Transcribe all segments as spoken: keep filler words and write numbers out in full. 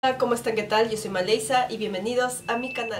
Hola, ¿cómo están? ¿Qué tal? Yo soy Maleisa y bienvenidos a mi canal.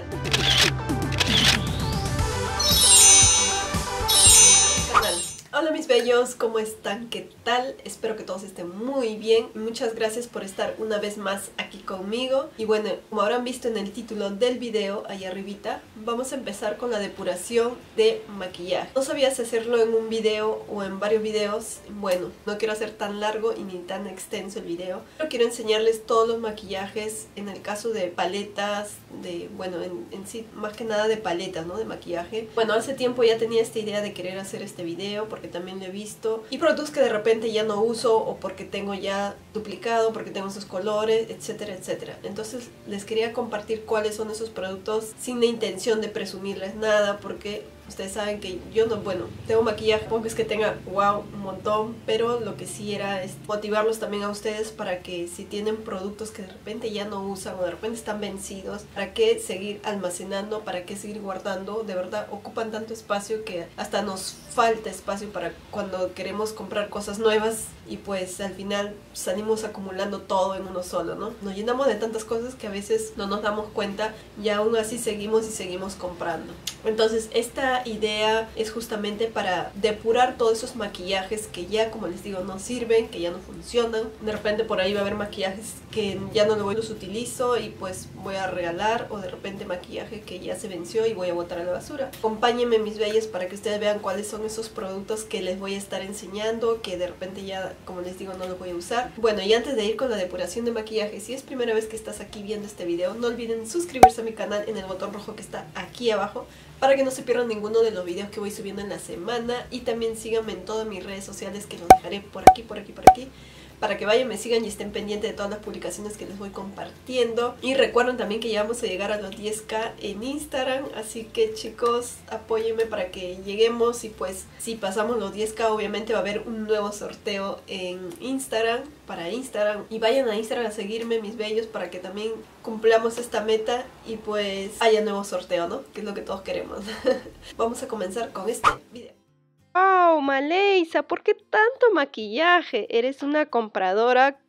Hola mis bellos, ¿cómo están? ¿Qué tal? Espero que todos estén muy bien. Muchas gracias por estar una vez más aquí conmigo. Y bueno, como habrán visto en el título del video, ahí arribita, vamos a empezar con la depuración de maquillaje. No sabía si hacerlo en un video o en varios videos. Bueno, no quiero hacer tan largo y ni tan extenso el video, pero quiero enseñarles todos los maquillajes en el caso de paletas, de, bueno, en, en sí, más que nada de paletas, ¿no? De maquillaje. Bueno, hace tiempo ya tenía esta idea de querer hacer este video porque también lo he visto, y productos que de repente ya no uso o porque tengo ya duplicado, porque tengo esos colores, etcétera, etcétera. Entonces les quería compartir cuáles son esos productos sin la intención de presumirles nada, porque ustedes saben que yo no, bueno, tengo maquillaje, tampoco es que tenga wow, un montón, pero lo que sí era es motivarlos también a ustedes para que si tienen productos que de repente ya no usan o de repente están vencidos, ¿para qué seguir almacenando? ¿Para qué seguir guardando? De verdad ocupan tanto espacio que hasta nos falta espacio para cuando queremos comprar cosas nuevas y pues al final salimos acumulando todo en uno solo, ¿no? Nos llenamos de tantas cosas que a veces no nos damos cuenta y aún así seguimos y seguimos comprando. Entonces esta idea es justamente para depurar todos esos maquillajes que ya, como les digo, no sirven, que ya no funcionan. De repente por ahí va a haber maquillajes que ya no los utilizo y pues voy a regalar, o de repente maquillaje que ya se venció y voy a botar a la basura. Acompáñenme mis bellas para que ustedes vean cuáles son esos productos que les voy a estar enseñando, que de repente ya, como les digo, no los voy a usar. Bueno, y antes de ir con la depuración de maquillaje, si es primera vez que estás aquí viendo este video, no olviden suscribirse a mi canal en el botón rojo que está aquí abajo, para que no se pierdan ninguno de los videos que voy subiendo en la semana. Y también síganme en todas mis redes sociales, que los dejaré por aquí, por aquí, por aquí, para que vayan, me sigan y estén pendientes de todas las publicaciones que les voy compartiendo. Y recuerden también que ya vamos a llegar a los diez K en Instagram, así que chicos, apóyenme para que lleguemos. Y pues si pasamos los diez K, obviamente va a haber un nuevo sorteo en Instagram, para Instagram. Y vayan a Instagram a seguirme, mis bellos, para que también cumplamos esta meta y pues haya nuevo sorteo, ¿no? Que es lo que todos queremos. Vamos a comenzar con este video. ¡Wow, Maleisa! ¿Por qué tanto maquillaje? Eres una compradora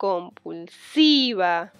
compulsiva.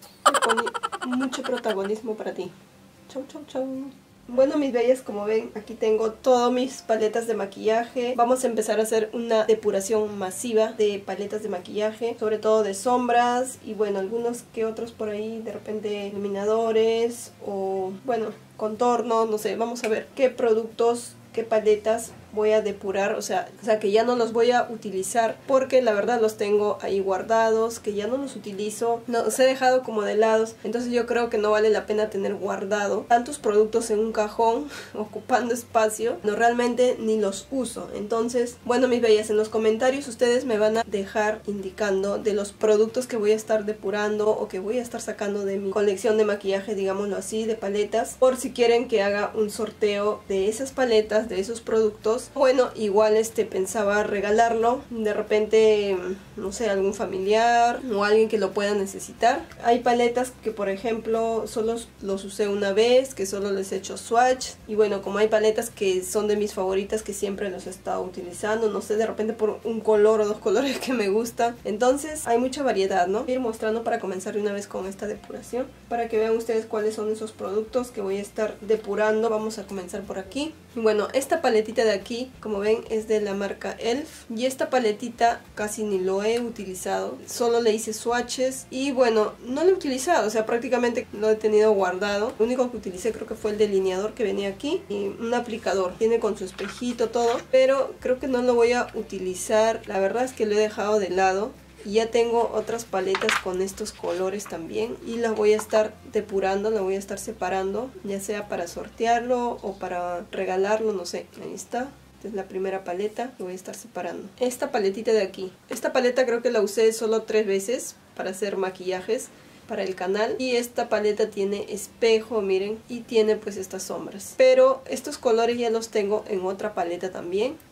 Mucho protagonismo para ti. Chau, chau, chau. Bueno, mis bellas, como ven, aquí tengo todas mis paletas de maquillaje. Vamos a empezar a hacer una depuración masiva de paletas de maquillaje, sobre todo de sombras y bueno, algunos que otros por ahí, de repente iluminadores o bueno, contornos, no sé. Vamos a ver qué productos, qué paletas voy a depurar, o sea, o sea que ya no los voy a utilizar porque la verdad los tengo ahí guardados, que ya no los utilizo, no, los he dejado como de lados. Entonces yo creo que no vale la pena tener guardado tantos productos en un cajón ocupando espacio, no, realmente ni los uso. Entonces, bueno, mis bellas, en los comentarios ustedes me van a dejar indicando de los productos que voy a estar depurando o que voy a estar sacando de mi colección de maquillaje, digámoslo así, de paletas, por si quieren que haga un sorteo de esas paletas, de esos productos. Bueno, igual este pensaba regalarlo, de repente, no sé, algún familiar o alguien que lo pueda necesitar. Hay paletas que por ejemplo solo los usé una vez, que solo les he hecho swatch, y bueno, como hay paletas que son de mis favoritas, que siempre los he estado utilizando, no sé, de repente por un color o dos colores que me gustan. Entonces hay mucha variedad, ¿no? Voy a ir mostrando para comenzar de una vez con esta depuración, para que vean ustedes cuáles son esos productos que voy a estar depurando. Vamos a comenzar por aquí. Y bueno, esta paletita de aquí, como ven, es de la marca E L F, y esta paletita casi ni lo he utilizado, solo le hice swatches y bueno, no lo he utilizado, o sea, prácticamente lo he tenido guardado. Lo único que utilicé creo que fue el delineador que venía aquí y un aplicador, tiene con su espejito todo, pero creo que no lo voy a utilizar. La verdad es que lo he dejado de lado. Y ya tengo otras paletas con estos colores también y las voy a estar depurando, las voy a estar separando, ya sea para sortearlo o para regalarlo, no sé. Ahí está. Esta es la primera paleta que voy a estar separando. Esta paletita de aquí. Esta paleta creo que la usé solo tres veces para hacer maquillajes para el canal, y esta paleta tiene espejo, miren, y tiene pues estas sombras, pero estos colores ya los tengo en otra paleta también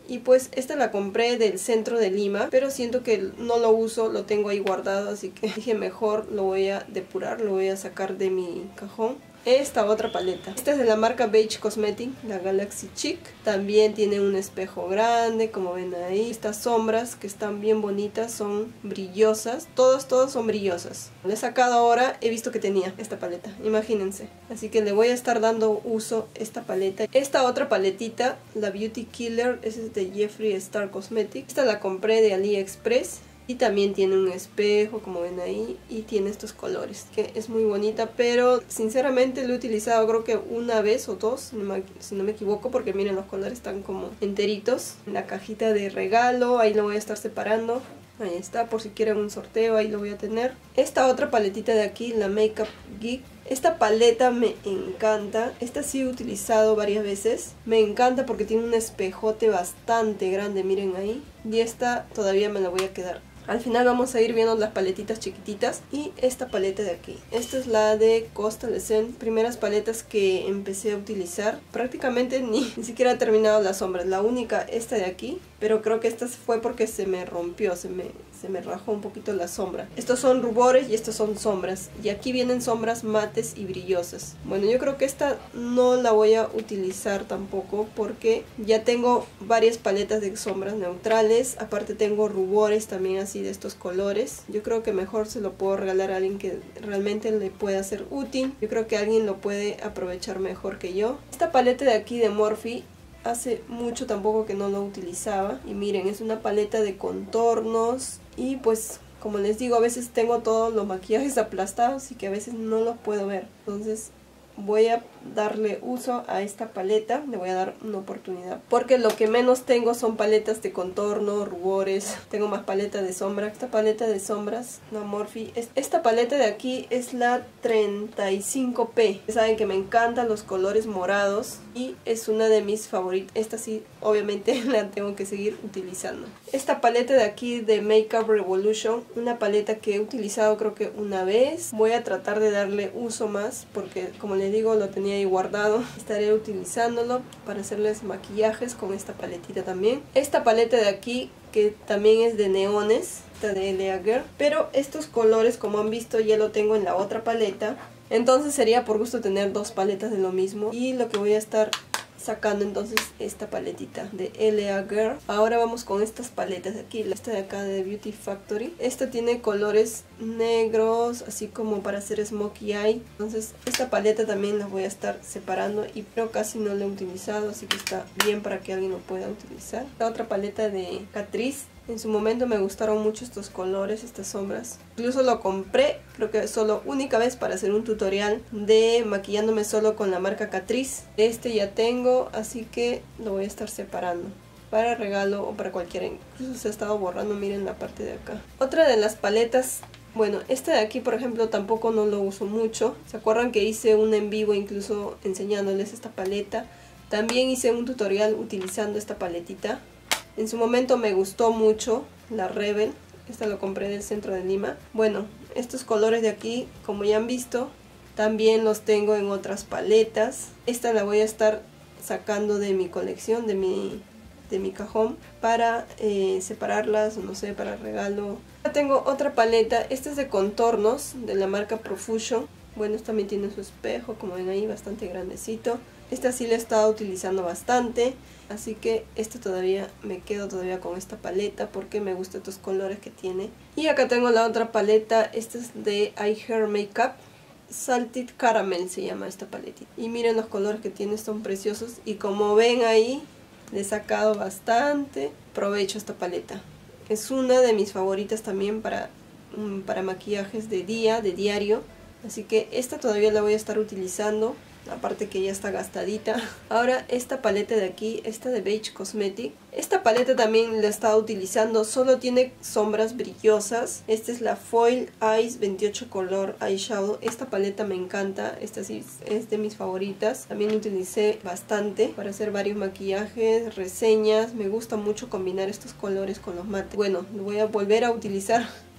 Y pues esta la compré del centro de Lima, pero siento que no lo uso, lo tengo ahí guardado, así que dije mejor lo voy a depurar, lo voy a sacar de mi cajón. Esta otra paleta, esta es de la marca Beige Cosmetic, la Galaxy Chic. También tiene un espejo grande, como ven ahí. Estas sombras que están bien bonitas, son brillosas, todas, todas son brillosas. Le he sacado ahora, he visto que tenía esta paleta, imagínense. Así que le voy a estar dando uso a esta paleta. Esta otra paletita, la Beauty Killer, esa es de Jeffree Star Cosmetics. Esta la compré de AliExpress. Y también tiene un espejo, como ven ahí, y tiene estos colores, que es muy bonita, pero sinceramente lo he utilizado creo que una vez o dos, si no me, si no me equivoco, porque miren, los colores están como enteritos. En la cajita de regalo, ahí lo voy a estar separando. Ahí está, por si quieren un sorteo, ahí lo voy a tener. Esta otra paletita de aquí, la Makeup Geek. Esta paleta me encanta, esta sí he utilizado varias veces. Me encanta porque tiene un espejote bastante grande, miren ahí. Y esta todavía me la voy a quedar. Al final vamos a ir viendo las paletitas chiquititas y esta paleta de aquí. Esta es la de Costa Scent, primeras paletas que empecé a utilizar. Prácticamente ni, ni siquiera he terminado las sombras, la única esta de aquí. Pero creo que esta fue porque se me rompió, se me, se me rajó un poquito la sombra. Estos son rubores y estos son sombras. Y aquí vienen sombras mates y brillosas. Bueno, yo creo que esta no la voy a utilizar tampoco porque ya tengo varias paletas de sombras neutrales. Aparte tengo rubores también así de estos colores. Yo creo que mejor se lo puedo regalar a alguien que realmente le pueda ser útil. Yo creo que alguien lo puede aprovechar mejor que yo. Esta paleta de aquí de Morphe, hace mucho tampoco que no lo utilizaba. Y miren, es una paleta de contornos. Y pues, como les digo, a veces tengo todos los maquillajes aplastados y que a veces no los puedo ver. Entonces voy a darle uso a esta paleta, le voy a dar una oportunidad. Porque lo que menos tengo son paletas de contorno, rubores. Tengo más paleta de sombra. Esta paleta de sombras, la Morphe. Esta paleta de aquí es la treinta y cinco P. Saben que me encantan los colores morados y es una de mis favoritas. Esta sí, obviamente la tengo que seguir utilizando. Esta paleta de aquí de Makeup Revolution, una paleta que he utilizado creo que una vez. Voy a tratar de darle uso más porque, como les digo, lo tenía ahí guardado. Estaré utilizándolo para hacerles maquillajes con esta paletita también. Esta paleta de aquí que también es de neones, esta de L A Girl, pero estos colores, como han visto, ya lo tengo en la otra paleta. Entonces sería por gusto tener dos paletas de lo mismo. Y lo que voy a estar sacando entonces esta paletita de L A Girl. Ahora vamos con estas paletas de aquí. Esta de acá de Beauty Factory. Esta tiene colores negros, así como para hacer smokey eye. Entonces esta paleta también la voy a estar separando. Y pero casi no la he utilizado, así que está bien para que alguien lo pueda utilizar. La otra paleta de Catrice. En su momento me gustaron mucho estos colores, estas sombras. Incluso lo compré, creo que solo única vez para hacer un tutorial de maquillándome solo con la marca Catrice. Este ya tengo, así que lo voy a estar separando para regalo o para cualquiera. Incluso se ha estado borrando, miren la parte de acá. Otra de las paletas, bueno, esta de aquí por ejemplo tampoco no lo uso mucho. ¿Se acuerdan que hice un en vivo incluso enseñándoles esta paleta? También hice un tutorial utilizando esta paletita. En su momento me gustó mucho la Rebel. Esta lo compré del centro de Lima. Bueno, estos colores de aquí, como ya han visto, también los tengo en otras paletas. Esta la voy a estar sacando de mi colección, de mi, de mi cajón, para eh, separarlas, no sé, para regalo. Ya tengo otra paleta. Esta es de contornos, de la marca Profusion. Bueno, esta también tiene su espejo, como ven ahí, bastante grandecito. Esta sí la he estado utilizando bastante, así que esta todavía me quedo todavía con esta paleta porque me gustan estos colores que tiene. Y acá tengo la otra paleta, esta es de iHair Makeup, Salted Caramel se llama esta paletita. Y miren los colores que tiene, son preciosos y como ven ahí, le he sacado bastante provecho a esta paleta. Es una de mis favoritas también para, para maquillajes de día, de diario, así que esta todavía la voy a estar utilizando. Aparte que ya está gastadita. Ahora esta paleta de aquí, esta de Beige Cosmetic. Esta paleta también la he estado utilizando. Solo tiene sombras brillosas. Esta es la Foil Eyes veintiocho color eyeshadow. Esta paleta me encanta. Esta sí es de mis favoritas. También la utilicé bastante para hacer varios maquillajes, reseñas. Me gusta mucho combinar estos colores con los mates. Bueno, lo voy a volver a utilizar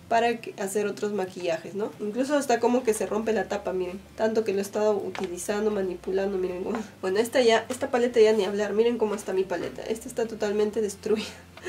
para hacer otros maquillajes, ¿no? Incluso hasta como que se rompe la tapa, miren. Tanto que lo he estado utilizando, manipulando, miren. Bueno, esta ya, esta paleta ya ni hablar. Miren cómo está mi paleta. Esta está totalmente destruida.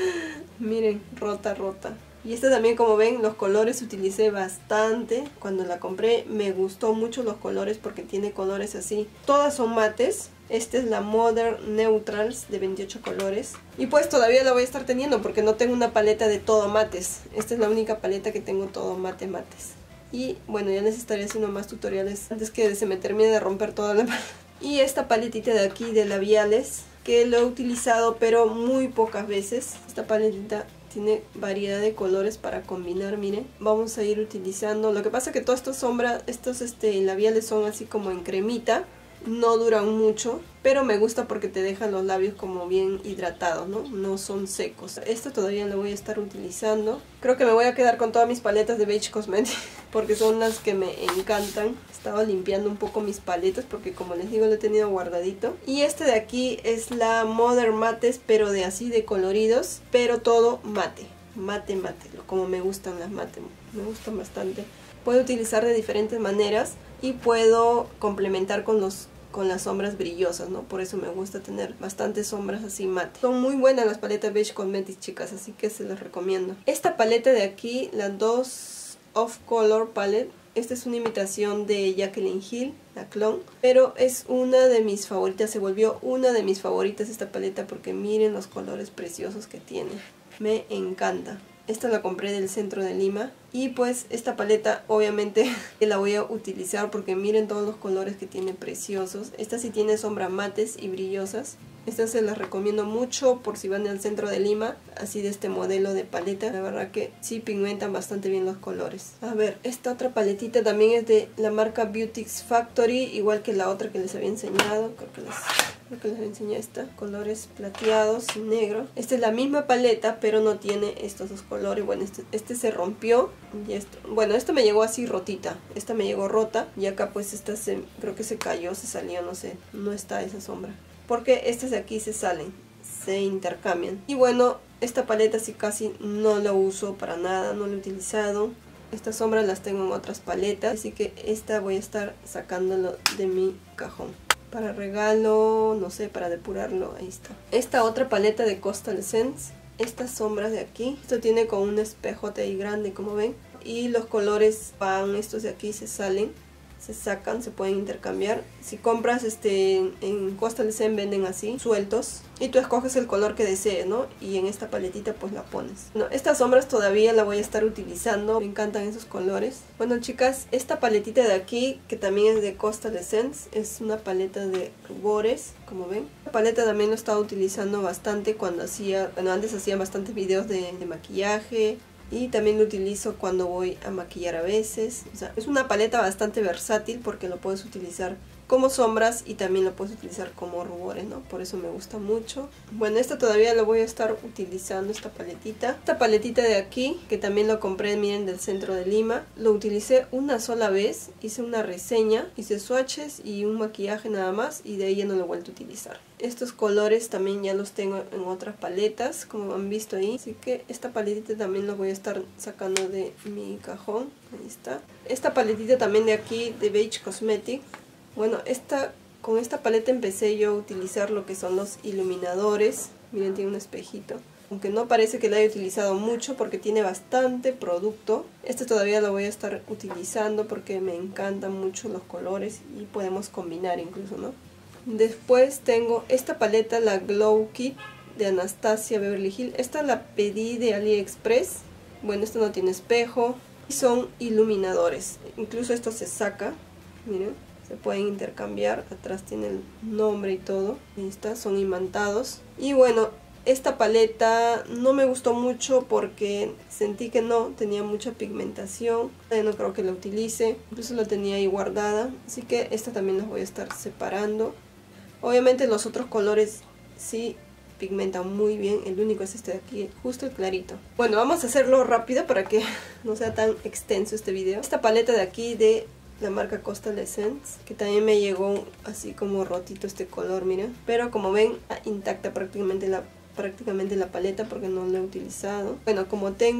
Miren, rota, rota. Y esta también, como ven, los colores utilicé bastante. Cuando la compré me gustó mucho los colores porque tiene colores así. Todas son mates. Esta es la Modern Neutrals de veintiocho colores. Y pues todavía la voy a estar teniendo porque no tengo una paleta de todo mates. Esta es la única paleta que tengo todo mate mates. Y bueno, ya les estaré haciendo más tutoriales antes que se me termine de romper toda la paleta. Y esta paletita de aquí de labiales, que lo he utilizado pero muy pocas veces. Esta paletita tiene variedad de colores para combinar, miren. Vamos a ir utilizando. Lo que pasa es que todas estas sombras, estos este, labiales son así como en cremita. No duran mucho, pero me gusta porque te dejan los labios como bien hidratados, ¿no? No son secos. Esta todavía la voy a estar utilizando. Creo que me voy a quedar con todas mis paletas de Beige Cosmetics porque son las que me encantan. Estaba limpiando un poco mis paletas porque, como les digo, lo he tenido guardadito. Y este de aquí es la Modern Mates, pero de así de coloridos, pero todo mate. Mate, mate, como me gustan las mate. Me gustan bastante. Puedo utilizar de diferentes maneras y puedo complementar con los con las sombras brillosas, ¿no? Por eso me gusta tener bastantes sombras así mate. Son muy buenas las paletas Beige Cosmetics, chicas, así que se las recomiendo. Esta paleta de aquí, la dos Off Color Palette, esta es una imitación de Jaclyn Hill, la clon, pero es una de mis favoritas, se volvió una de mis favoritas esta paleta porque miren los colores preciosos que tiene. Me encanta. Esta la compré del centro de Lima. Y pues esta paleta obviamente la voy a utilizar porque miren todos los colores que tiene preciosos. Esta sí tiene sombras mates y brillosas. Esta se las recomiendo mucho por si van al centro de Lima, así de este modelo de paleta. La verdad que sí pigmentan bastante bien los colores. A ver, esta otra paletita también es de la marca Beauty's Factory, igual que la otra que les había enseñado. Creo que les, creo que les enseñé esta. Colores plateados y negro. Esta es la misma paleta, pero no tiene estos dos colores. Bueno, este, este se rompió. Y esto, bueno, esta me llegó así rotita. Esta me llegó rota. Y acá pues esta se, creo que se cayó, se salió, no sé. No está esa sombra. Porque estas de aquí se salen, se intercambian. Y bueno, esta paleta sí casi no la uso para nada, no la he utilizado. Estas sombras las tengo en otras paletas, así que esta voy a estar sacándolo de mi cajón. Para regalo, no sé, para depurarlo, ahí está. Esta otra paleta de Coastal Scents, estas sombras de aquí. Esto tiene como un espejote ahí grande, como ven. Y los colores van, estos de aquí se salen. Se sacan, se pueden intercambiar. Si compras este en Coastal Scents venden así, sueltos. Y tú escoges el color que desees, ¿no? Y en esta paletita pues la pones. Bueno, estas sombras todavía la voy a estar utilizando. Me encantan esos colores. Bueno, chicas, esta paletita de aquí, que también es de Coastal Scents, es una paleta de rubores, como ven. La paleta también lo estaba utilizando bastante cuando hacía, bueno, antes hacía bastantes videos de, de maquillaje. Y también lo utilizo cuando voy a maquillar a veces. O sea, es una paleta bastante versátil porque lo puedes utilizar como sombras y también lo puedes utilizar como rubores, ¿no? Por eso me gusta mucho. Bueno, esta todavía la voy a estar utilizando, esta paletita. Esta paletita de aquí, que también lo compré, miren, del centro de Lima. Lo utilicé una sola vez, hice una reseña, hice swatches y un maquillaje nada más y de ahí ya no lo he vuelto a utilizar. Estos colores también ya los tengo en otras paletas, como han visto ahí. Así que esta paletita también la voy a estar sacando de mi cajón. Ahí está. Esta paletita también de aquí, de Beige Cosmetics. Bueno, esta, con esta paleta empecé yo a utilizar lo que son los iluminadores. Miren, tiene un espejito. Aunque no parece que la haya utilizado mucho porque tiene bastante producto. Este todavía lo voy a estar utilizando porque me encantan mucho los colores y podemos combinar incluso, ¿no? Después tengo esta paleta, la Glow Kit de Anastasia Beverly Hills. Esta la pedí de AliExpress. Bueno, esta no tiene espejo. Y son iluminadores. Incluso esto se saca. Miren, se pueden intercambiar. Atrás tiene el nombre y todo. Ahí está, son imantados. Y bueno, esta paleta no me gustó mucho porque sentí que no tenía mucha pigmentación. No creo que la utilice. Incluso la tenía ahí guardada. Así que esta también la voy a estar separando. Obviamente los otros colores sí pigmentan muy bien. El único es este de aquí, justo el clarito. Bueno, vamos a hacerlo rápido para que no sea tan extenso este video. Esta paleta de aquí de la marca Coastal Scents, que también me llegó así como rotito este color, miren. Pero como ven, intacta prácticamente la, prácticamente la paleta porque no la he utilizado. Bueno, como tengo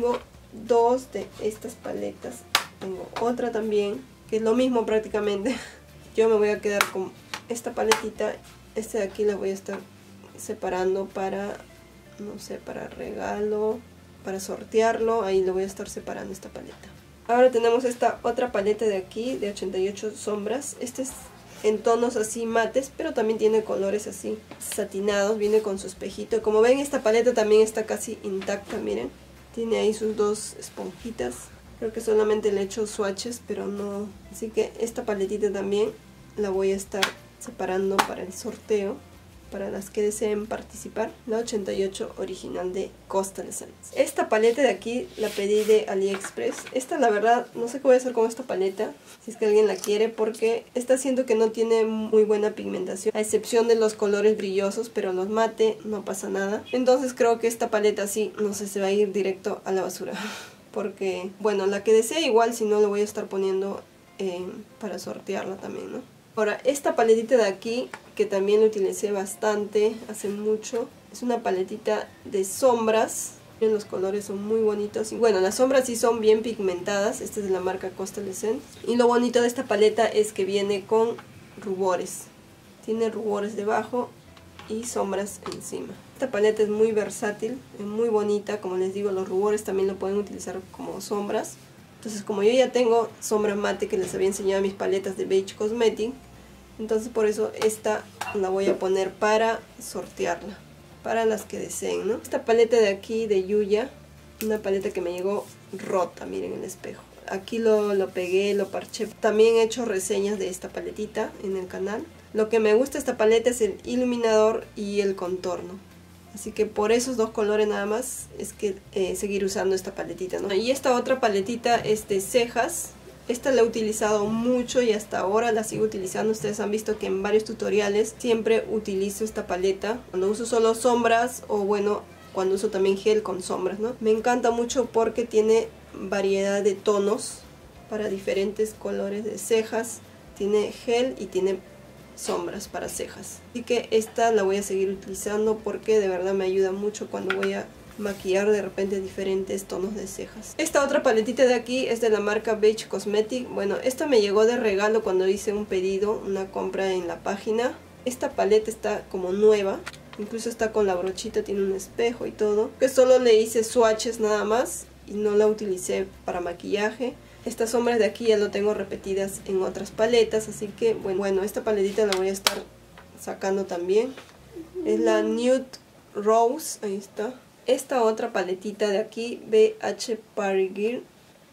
dos de estas paletas. Tengo otra también, que es lo mismo prácticamente. Yo me voy a quedar con esta paletita. Este de aquí la voy a estar separando para, no sé, para regalo, para sortearlo. Ahí le voy a estar separando esta paleta. Ahora tenemos esta otra paleta de aquí, de ochenta y ocho sombras. Este es en tonos así mates, pero también tiene colores así satinados. Viene con su espejito. Como ven, esta paleta también está casi intacta, miren. Tiene ahí sus dos esponjitas. Creo que solamente le he hecho swatches, pero no. Así que esta paletita también la voy a estar separando para el sorteo, para las que deseen participar. La ochenta y ocho original de Coastal Scents. Esta paleta de aquí la pedí de AliExpress. Esta, la verdad, no sé qué voy a hacer con esta paleta, si es que alguien la quiere, porque esta siento que no tiene muy buena pigmentación, a excepción de los colores brillosos, pero los mate no pasa nada. Entonces creo que esta paleta sí, no sé, se va a ir directo a la basura. Porque, bueno, la que desee igual, si no, lo voy a estar poniendo eh, para sortearla también, ¿no? Ahora, esta paletita de aquí, que también la utilicé bastante hace mucho, es una paletita de sombras. Miren, los colores son muy bonitos. Y bueno, las sombras sí son bien pigmentadas. Esta es de la marca Coastal Scents. Y lo bonito de esta paleta es que viene con rubores. Tiene rubores debajo y sombras encima. Esta paleta es muy versátil, es muy bonita. Como les digo, los rubores también lo pueden utilizar como sombras. Entonces, como yo ya tengo sombra mate que les había enseñado en mis paletas de Beige Cosmetic, entonces por eso esta la voy a poner para sortearla, para las que deseen, ¿no? Esta paleta de aquí de Yuya, una paleta que me llegó rota, miren el espejo. Aquí lo, lo pegué, lo parché. También he hecho reseñas de esta paletita en el canal. Lo que me gusta de esta paleta es el iluminador y el contorno. Así que por esos dos colores nada más es que eh, seguir usando esta paletita, ¿no? Y esta otra paletita es de cejas. Esta la he utilizado mucho y hasta ahora la sigo utilizando. Ustedes han visto que en varios tutoriales siempre utilizo esta paleta. Cuando uso solo sombras o bueno, cuando uso también gel con sombras, ¿no? Me encanta mucho porque tiene variedad de tonos para diferentes colores de cejas. Tiene gel y tiene sombras para cejas. Así que esta la voy a seguir utilizando porque de verdad me ayuda mucho cuando voy a maquillar de repente diferentes tonos de cejas. Esta otra paletita de aquí es de la marca Beige Cosmetic. Bueno, esta me llegó de regalo cuando hice un pedido, una compra en la página. Esta paleta está como nueva, incluso está con la brochita, tiene un espejo y todo. Que solo le hice swatches nada más y no la utilicé para maquillaje. Estas sombras de aquí ya lo tengo repetidas en otras paletas, así que bueno, bueno, esta paletita la voy a estar sacando también. Es la Nude Rose, ahí está. Esta otra paletita de aquí, B H Parigir,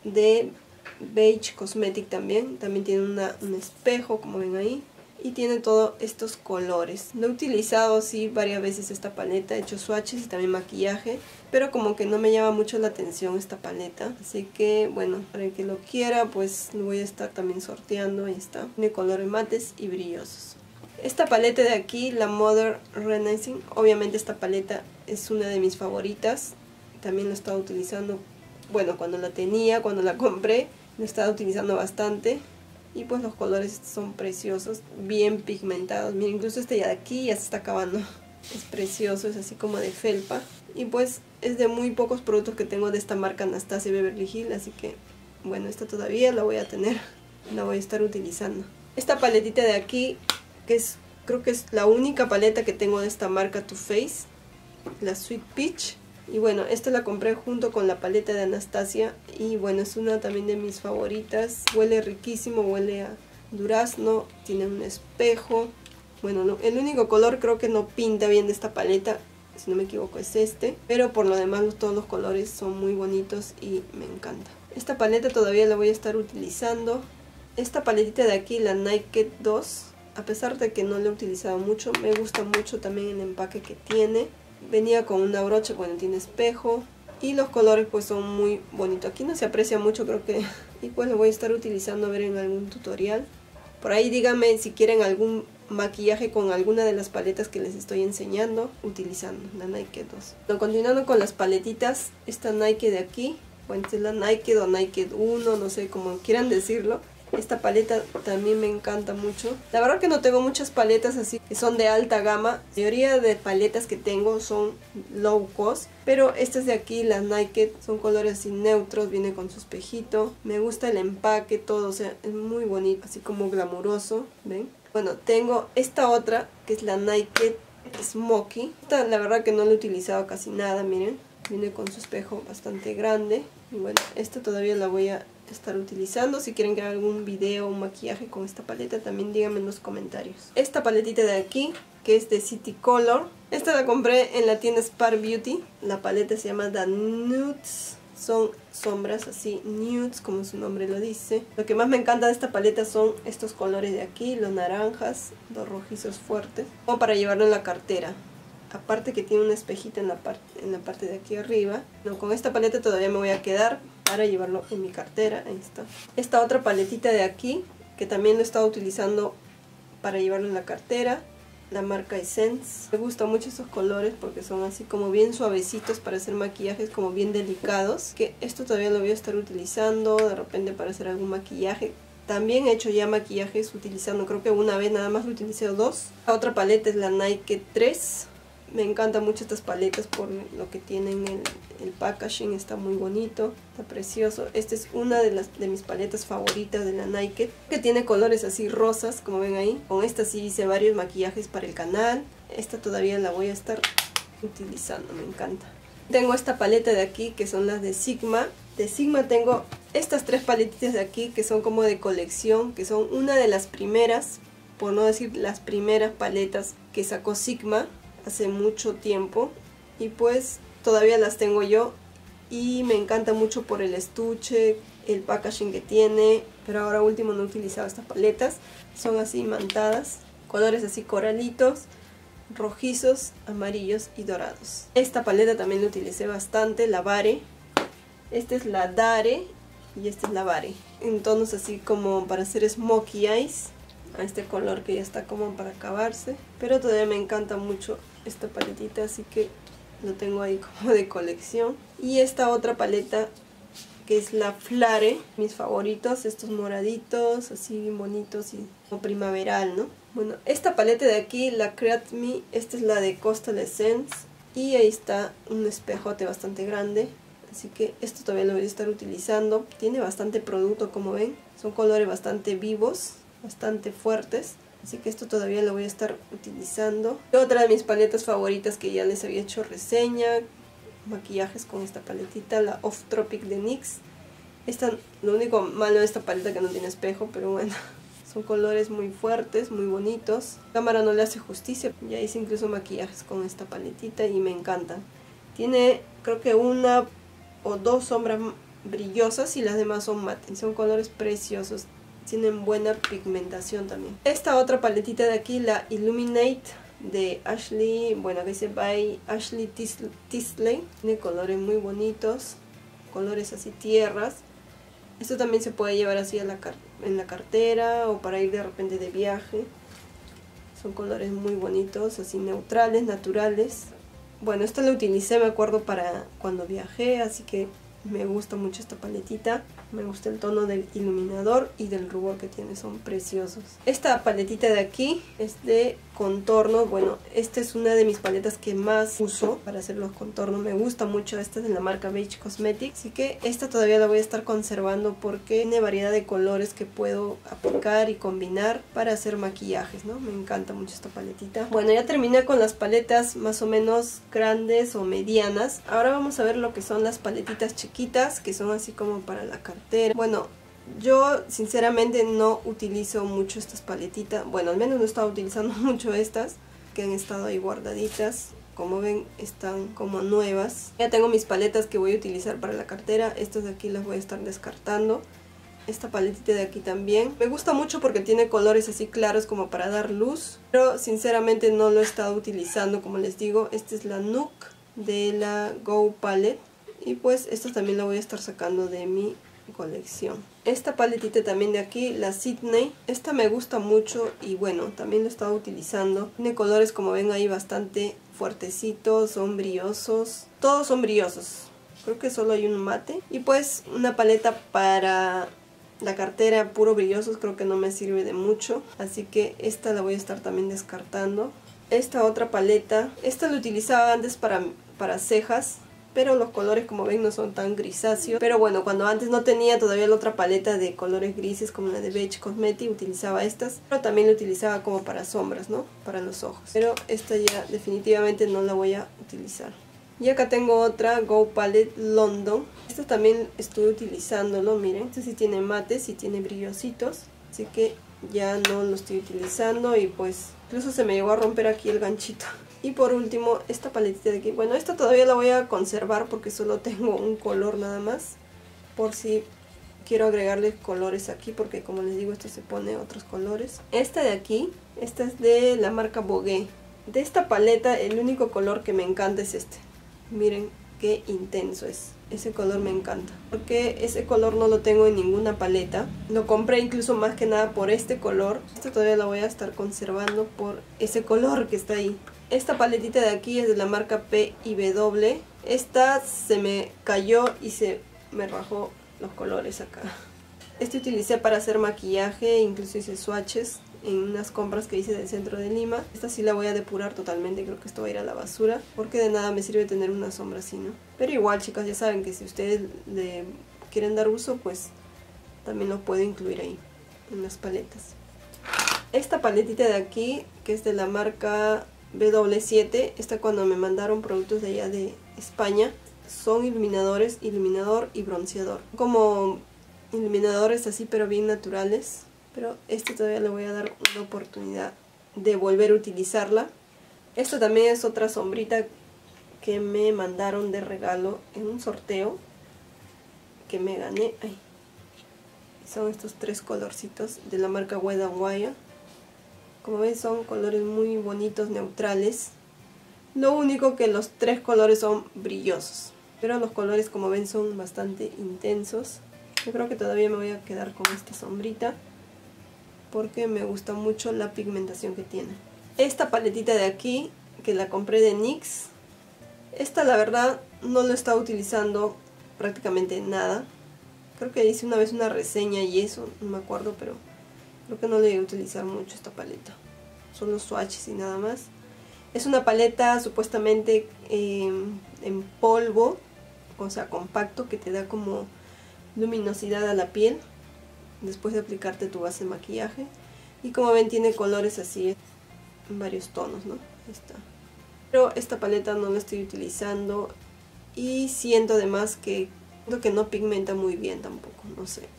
de Beige Cosmetic también. También tiene una, un espejo, como ven ahí. Y tiene todos estos colores. Lo he utilizado sí varias veces esta paleta. He hecho swatches y también maquillaje. Pero como que no me llama mucho la atención esta paleta. Así que bueno, para el que lo quiera pues lo voy a estar también sorteando. Ahí está. Tiene colores mates y brillosos. Esta paleta de aquí, la Modern Renaissance. Obviamente esta paleta es una de mis favoritas. También lo he estado utilizando. Bueno, cuando la tenía, cuando la compré. Lo he estado utilizando bastante. Y pues los colores son preciosos, bien pigmentados. Miren, incluso este de aquí ya se está acabando. Es precioso, es así como de felpa. Y pues es de muy pocos productos que tengo de esta marca Anastasia Beverly Hills. Así que bueno, esta todavía la voy a tener. La voy a estar utilizando. Esta paletita de aquí, que es, creo que es la única paleta que tengo de esta marca Too Faced. La Sweet Peach. Y bueno, esta la compré junto con la paleta de Anastasia. Y bueno, es una también de mis favoritas. Huele riquísimo, huele a durazno. Tiene un espejo. Bueno, no, el único color creo que no pinta bien de esta paleta, si no me equivoco, es este. Pero por lo demás todos los colores son muy bonitos y me encanta. Esta paleta todavía la voy a estar utilizando. Esta paletita de aquí, la Naked dos. A pesar de que no la he utilizado mucho, me gusta mucho también el empaque que tiene. Venía con una brocha, bueno, tiene espejo. Y los colores pues son muy bonitos. Aquí no se aprecia mucho, creo que. Y pues lo voy a estar utilizando a ver en algún tutorial. Por ahí díganme si quieren algún maquillaje con alguna de las paletas que les estoy enseñando. Utilizando la Naked dos. Bueno, continuando con las paletitas. Esta Naked de aquí. Bueno, esta es la Naked o Naked uno, no sé cómo quieran decirlo. Esta paleta también me encanta mucho. La verdad que no tengo muchas paletas así que son de alta gama. La mayoría de paletas que tengo son low cost. Pero estas de aquí, las Naked, son colores así neutros. Viene con su espejito. Me gusta el empaque, todo. O sea, es muy bonito. Así como glamuroso. ¿Ven? Bueno, tengo esta otra que es la Naked Smoky. Esta la verdad que no la he utilizado casi nada, miren. Viene con su espejo bastante grande. Y bueno, esta todavía la voy a estar utilizando. Si quieren que haga algún video o un maquillaje con esta paleta, también díganme en los comentarios. Esta paletita de aquí, que es de City Color. Esta la compré en la tienda Spar Beauty. La paleta se llama The Nudes. Son sombras así, nudes, como su nombre lo dice. Lo que más me encanta de esta paleta son estos colores de aquí, los naranjas, los rojizos fuertes, como para llevarlo en la cartera. Aparte que tiene una espejita en la, parte, en la parte de aquí arriba. No, con esta paleta todavía me voy a quedar para llevarlo en mi cartera. Ahí está. Esta otra paletita de aquí, que también lo he estado utilizando para llevarlo en la cartera. La marca Essence. Me gustan mucho estos colores porque son así como bien suavecitos para hacer maquillajes, como bien delicados. Que esto todavía lo voy a estar utilizando de repente para hacer algún maquillaje. También he hecho ya maquillajes utilizando, creo que una vez nada más lo utilicé dos. La otra paleta es la Naked tres. Me encantan mucho estas paletas por lo que tienen el, el packaging, está muy bonito, está precioso. Esta es una de, las, de mis paletas favoritas de la Naked, que tiene colores así rosas, como ven ahí. Con esta sí hice varios maquillajes para el canal. Esta todavía la voy a estar utilizando, me encanta. Tengo esta paleta de aquí, que son las de Sigma. De Sigma tengo estas tres paletitas de aquí, que son como de colección, que son una de las primeras, por no decir las primeras paletas que sacó Sigma hace mucho tiempo, y pues todavía las tengo yo y me encanta mucho por el estuche, el packaging que tiene. Pero ahora último no he utilizado estas paletas. Son así imantadas, colores así coralitos, rojizos, amarillos y dorados. Esta paleta también la utilicé bastante, la Bare. Esta es la Dare y esta es la Bare, en tonos así como para hacer smokey eyes, a este color que ya está como para acabarse. Pero todavía me encanta mucho esta paletita, así que lo tengo ahí como de colección. Y esta otra paleta, que es la Flare, mis favoritos, estos moraditos, así bien bonitos y como primaveral, ¿no? Bueno, esta paleta de aquí, la Create Me, esta es la de Coastal Essence. Y ahí está un espejote bastante grande, así que esto todavía lo voy a estar utilizando. Tiene bastante producto, como ven, son colores bastante vivos, bastante fuertes, así que esto todavía lo voy a estar utilizando. Y otra de mis paletas favoritas que ya les había hecho reseña, maquillajes con esta paletita, la Off Tropic de NYX. Esta, lo único malo de esta paleta que no tiene espejo, pero bueno, son colores muy fuertes, muy bonitos. La cámara no le hace justicia, ya hice incluso maquillajes con esta paletita y me encantan. Tiene creo que una o dos sombras brillosas y las demás son mate, son colores preciosos. Tienen buena pigmentación también. Esta otra paletita de aquí, la Illuminate de Ashley, bueno, que dice by Ashley Tisdale. Tiene colores muy bonitos, colores así tierras. Esto también se puede llevar así a la en la cartera o para ir de repente de viaje. Son colores muy bonitos, así neutrales, naturales. Bueno, esta la utilicé, me acuerdo, para cuando viajé, así que me gusta mucho esta paletita. Me gusta el tono del iluminador y del rubor que tiene, son preciosos. Esta paletita de aquí es de contornos. Bueno, esta es una de mis paletas que más uso para hacer los contornos. Me gusta mucho, esta es de la marca Beige Cosmetics. Así que esta todavía la voy a estar conservando porque tiene variedad de colores que puedo aplicar y combinar para hacer maquillajes, ¿no? Me encanta mucho esta paletita. Bueno, ya terminé con las paletas más o menos grandes o medianas. Ahora vamos a ver lo que son las paletitas chiquitas, que son así como para la cartera. Bueno, yo sinceramente no utilizo mucho estas paletitas. Bueno, al menos no he estado utilizando mucho estas, que han estado ahí guardaditas. Como ven, están como nuevas. Ya tengo mis paletas que voy a utilizar para la cartera. Estas de aquí las voy a estar descartando. Esta paletita de aquí también. Me gusta mucho porque tiene colores así claros como para dar luz. Pero sinceramente no lo he estado utilizando, como les digo. Esta es la Nook de la Go Palette. Y pues esta también la voy a estar sacando de mi colección. Esta paletita también de aquí, la Sydney. Esta me gusta mucho y bueno, también lo he estado utilizando. Tiene colores, como ven ahí, bastante fuertecitos, son brillosos. Todos son brillosos. Creo que solo hay un mate. Y pues una paleta para La cartera puro brillosos creo que no me sirve de mucho, así que esta la voy a estar también descartando. Esta otra paleta, esta la utilizaba antes para, para cejas, pero los colores como ven no son tan grisáceos. Pero bueno, cuando antes no tenía todavía la otra paleta de colores grises como la de Beige Cosmetic, utilizaba estas. Pero también la utilizaba como para sombras, ¿no? Para los ojos. Pero esta ya definitivamente no la voy a utilizar. Y acá tengo otra Go Palette London. Esta también estuve utilizándolo, miren. Esta sí tiene mates y tiene brillositos. Así que ya no lo estoy utilizando y pues incluso se me llegó a romper aquí el ganchito. Y por último esta paletita de aquí. Bueno, esta todavía la voy a conservar porque solo tengo un color nada más. Por si quiero agregarle colores aquí porque como les digo esto se pone otros colores. Esta de aquí, esta es de la marca Vogue. De esta paleta el único color que me encanta es este. Miren qué intenso es. Ese color me encanta. Porque ese color no lo tengo en ninguna paleta. Lo compré incluso más que nada por este color. Esta todavía la voy a estar conservando por ese color que está ahí. Esta paletita de aquí es de la marca P y W. Esta se me cayó y se me rajó los colores acá. Este utilicé para hacer maquillaje. Incluso hice swatches en unas compras que hice del centro de Lima. Esta sí la voy a depurar totalmente, creo que esto va a ir a la basura porque de nada me sirve tener una sombra así, ¿no? Pero igual, chicas, ya saben que si ustedes le quieren dar uso, pues también lo puedo incluir ahí en las paletas. Esta paletita de aquí, que es de la marca B W siete, esta cuando me mandaron productos de allá de España, son iluminadores, iluminador y bronceador, como iluminadores así pero bien naturales. Pero este todavía le voy a dar una oportunidad de volver a utilizarla. Esto también es otra sombrita que me mandaron de regalo en un sorteo que me gané. Ay. Son estos tres colorcitos de la marca Wet n Wild. Como ven son colores muy bonitos, neutrales. Lo único que los tres colores son brillosos. Pero los colores como ven son bastante intensos. Yo creo que todavía me voy a quedar con esta sombrita porque me gusta mucho la pigmentación que tiene. Esta paletita de aquí, que la compré de NYX, esta la verdad no lo he estado utilizando prácticamente nada. Creo que hice una vez una reseña y eso, no me acuerdo, pero creo que no le voy a utilizar mucho esta paleta. Son los swatches y nada más. Es una paleta supuestamente eh, en polvo, o sea compacto, que te da como luminosidad a la piel después de aplicarte tu base de maquillaje. Y como ven tiene colores así en varios tonos, ¿no? Ahí está. Pero esta paleta no la estoy utilizando y siento además que, que no pigmenta muy bien tampoco, no sé.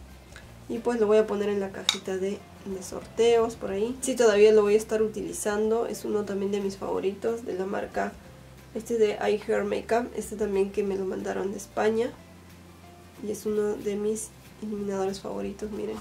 Y pues lo voy a poner en la cajita de, de sorteos por ahí. Sí, todavía lo voy a estar utilizando. Es uno también de mis favoritos de la marca, este de I Hair Makeup. Este también que me lo mandaron de España. Y es uno de mis iluminadores favoritos, miren.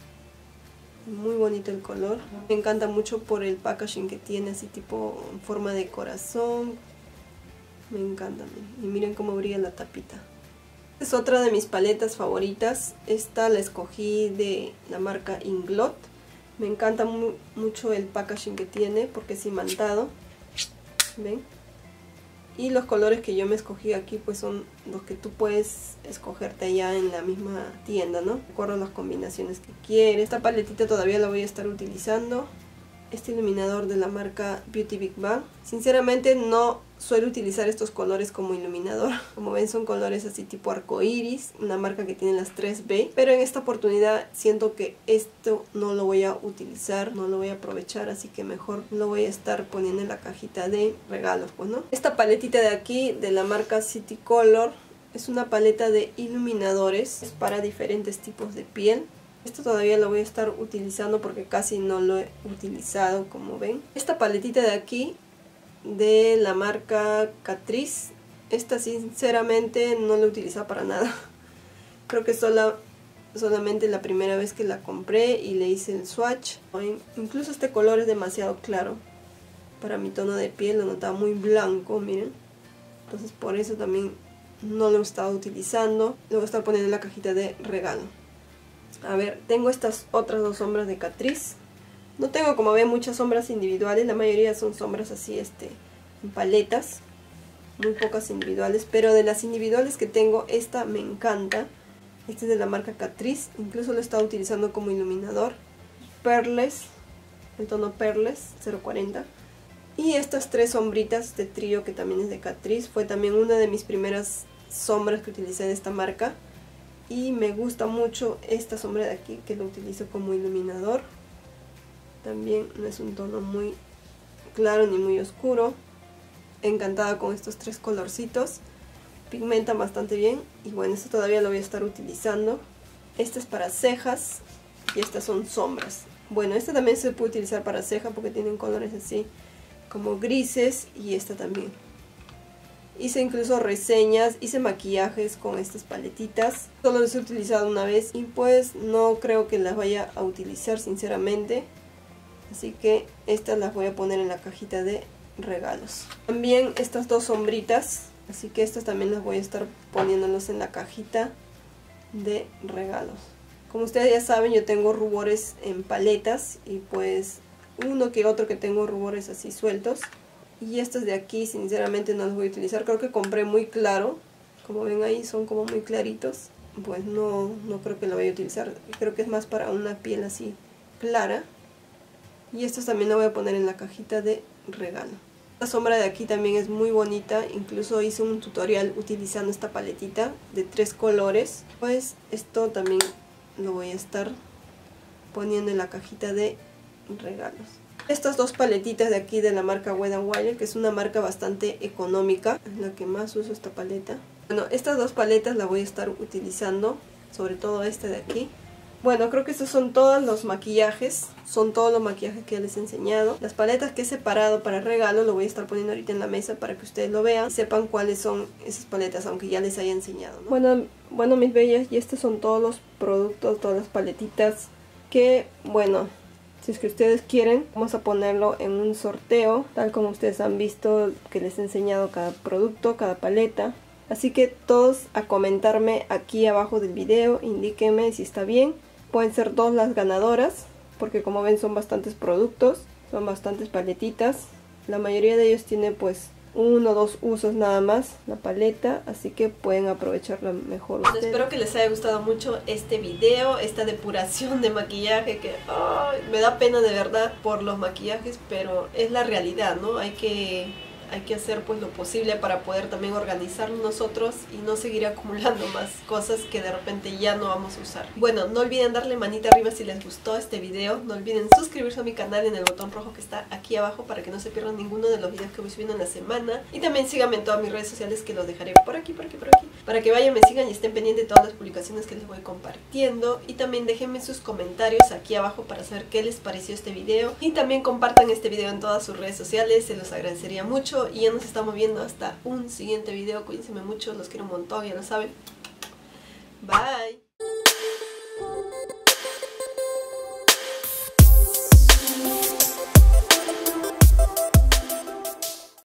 Muy bonito el color. Me encanta mucho por el packaging que tiene, así tipo en forma de corazón. Me encanta, miren. Y miren cómo brilla la tapita. Es otra de mis paletas favoritas. Esta la escogí de la marca Inglot. Me encanta mu mucho el packaging que tiene porque es imantado. ¿Ven? Y los colores que yo me escogí aquí pues son los que tú puedes escogerte allá en la misma tienda, ¿no? De acuerdo a las combinaciones que quieres. Esta paletita todavía la voy a estar utilizando. Este iluminador de la marca Beauty Big Bang. Sinceramente no suelo utilizar estos colores como iluminador. Como ven son colores así tipo arcoiris, una marca que tiene las tres B. Pero en esta oportunidad siento que esto no lo voy a utilizar, no lo voy a aprovechar, así que mejor lo voy a estar poniendo en la cajita de regalos, pues, ¿no? Esta paletita de aquí de la marca City Color es una paleta de iluminadores, es para diferentes tipos de piel. Esto todavía lo voy a estar utilizando porque casi no lo he utilizado, como ven. Esta paletita de aquí de la marca Catrice, esta sinceramente no la he utilizado para nada. Creo que sola, solamente la primera vez que la compré y le hice el swatch. Incluso este color es demasiado claro para mi tono de piel, lo notaba muy blanco, miren. Entonces por eso también no lo he estado utilizando. Lo voy a estar poniendo en la cajita de regalo. A ver, tengo estas otras dos sombras de Catrice. No tengo, como ven, muchas sombras individuales. La mayoría son sombras así, este, en paletas. Muy pocas individuales. Pero de las individuales que tengo, esta me encanta. Este es de la marca Catrice, incluso lo he estado utilizando como iluminador. Perles, el tono Perles cero cuarenta. Y estas tres sombritas de trío que también es de Catrice. Fue también una de mis primeras sombras que utilicé de esta marca. Y me gusta mucho esta sombra de aquí, que lo utilizo como iluminador. También no es un tono muy claro ni muy oscuro. Encantada con estos tres colorcitos. Pigmentan bastante bien. Y bueno, esto todavía lo voy a estar utilizando. Este es para cejas y estas son sombras. Bueno, esta también se puede utilizar para ceja porque tienen colores así como grises, y esta también. Hice incluso reseñas, hice maquillajes con estas paletitas. Solo las he utilizado una vez y pues no creo que las vaya a utilizar sinceramente. Así que estas las voy a poner en la cajita de regalos. También estas dos sombritas, así que estas también las voy a estar poniéndolos en la cajita de regalos. Como ustedes ya saben, yo tengo rubores en paletas y pues uno que otro que tengo rubores así sueltos. Y estos de aquí sinceramente no los voy a utilizar. Creo que compré muy claro. Como ven ahí son como muy claritos. Pues no, no creo que lo vaya a utilizar. Creo que es más para una piel así clara. Y estos también los voy a poner en la cajita de regalo. La sombra de aquí también es muy bonita. Incluso hice un tutorial utilizando esta paletita de tres colores. Pues esto también lo voy a estar poniendo en la cajita de regalos. Estas dos paletitas de aquí de la marca Wet n Wild, que es una marca bastante económica, es la que más uso esta paleta. Bueno, estas dos paletas las voy a estar utilizando, sobre todo esta de aquí. Bueno, creo que estos son todos los maquillajes, son todos los maquillajes que ya les he enseñado. Las paletas que he separado para regalo lo voy a estar poniendo ahorita en la mesa para que ustedes lo vean y sepan cuáles son esas paletas, aunque ya les haya enseñado, ¿no? Bueno, bueno mis bellas, y estos son todos los productos, todas las paletitas que, bueno, si es que ustedes quieren, vamos a ponerlo en un sorteo, tal como ustedes han visto que les he enseñado cada producto, cada paleta. Así que todos a comentarme aquí abajo del video, indíquenme si está bien. Pueden ser dos las ganadoras, porque como ven son bastantes productos, son bastantes paletitas. La mayoría de ellos tiene pues uno o dos usos nada más la paleta, así que pueden aprovecharla mejor ustedes. Espero que les haya gustado mucho este video, esta depuración de maquillaje que oh, me da pena de verdad por los maquillajes, pero es la realidad, ¿no? Hay que... Hay que hacer pues lo posible para poder también organizarnos nosotros y no seguir acumulando más cosas que de repente ya no vamos a usar. Bueno, no olviden darle manita arriba si les gustó este video. No olviden suscribirse a mi canal en el botón rojo que está aquí abajo para que no se pierdan ninguno de los videos que voy subiendo en la semana. Y también síganme en todas mis redes sociales que los dejaré por aquí, por aquí, por aquí. Para que vayan, me sigan y estén pendientes de todas las publicaciones que les voy compartiendo. Y también déjenme sus comentarios aquí abajo para saber qué les pareció este video. Y también compartan este video en todas sus redes sociales, se los agradecería mucho. Y ya nos estamos viendo hasta un siguiente video. Cuídense mucho, los quiero un montón, ya lo saben. Bye.